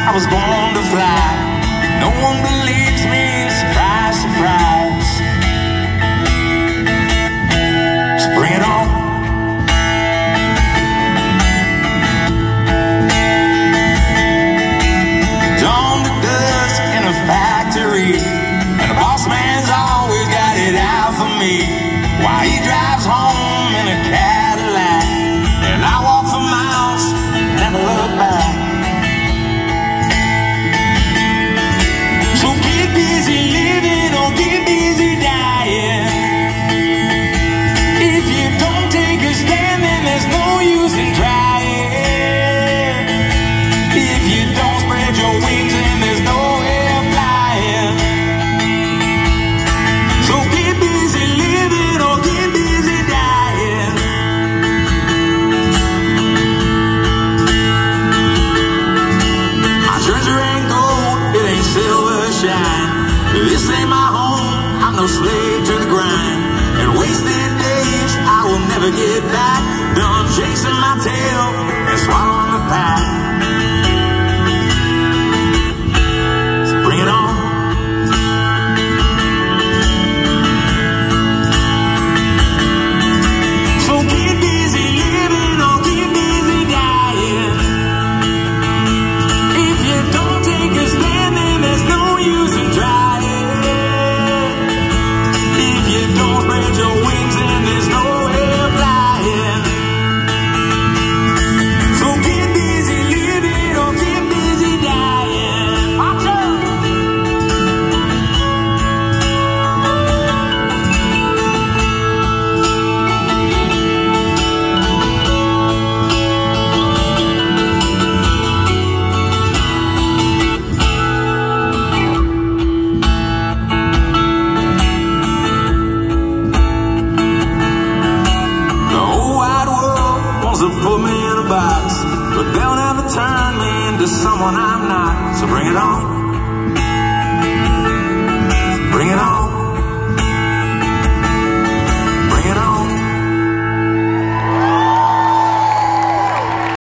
I was born to fly. No one believes me, surprise, surprise. So bring it on. Dawn to dusk in a factory, and the boss man's always got it out for me. While he drives home in a Cadillac, and I walk for miles, never look back. So get busy living or get busy dying. If you don't take a stand, then there's no use in trying. If you don't spread your wings, then there's no way of flying. So get busy living or get busy dying. My treasure ain't gold, it ain't silver shine. This ain't my home, I'm no slave to the grind. And wasted days I will never get back. Done chasing my tail and swallowing the pack. So bring it on. So get busy living or get busy dying. If you don't take a stand, then there's no use in trying. If you don't spread your wings, then there's no way of flying. So get busy living or get busy dying. Watch out! The whole wide world wants to put me in a box, but they'll never turn me into someone I'm not. So bring it on. Bring it on.